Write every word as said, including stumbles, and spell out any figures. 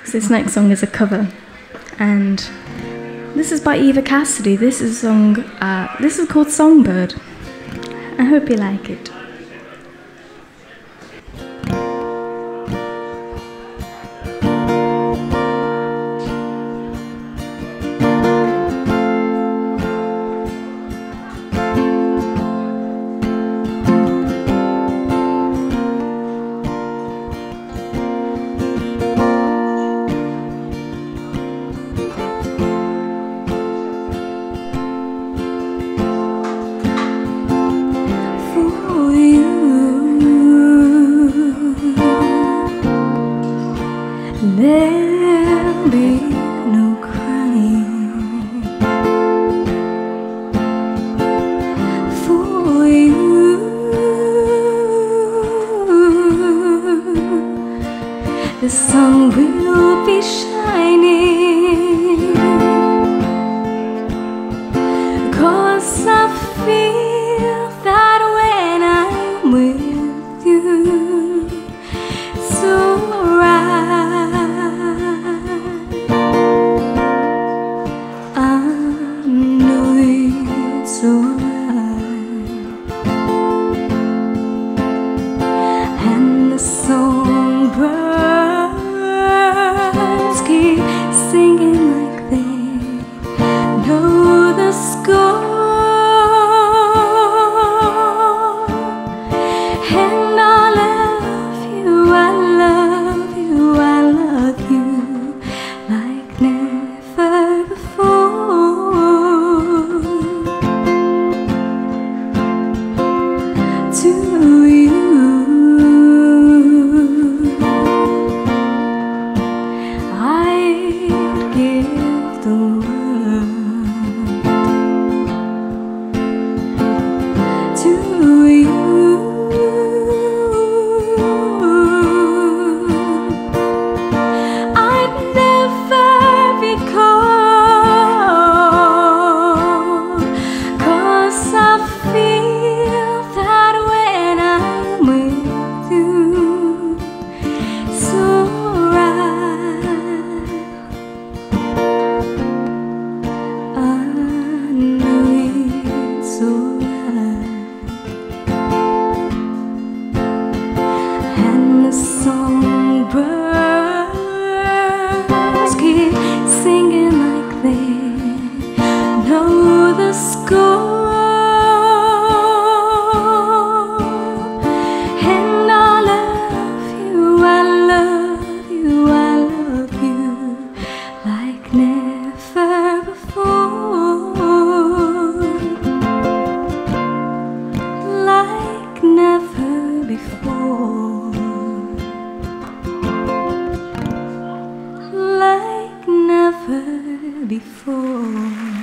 So this next song is a cover, and this is by Eva Cassidy. This is a song. Uh, this is called Songbird. I hope you like it. There'll be no crying for you. The sun will be shining, 'cause I feel that when I'm with you, so and the songbirds keep singing like they know the score. And I love you, I love you, I love you like never before. To you, I'd give the world. To you, I'd never be cold, 'cause I feel that when I'm with you, so right. I know it's so right. And the songbirds keep singing like they know the score. And I love you, I love you, I love you like never before. Like never before. Like never before.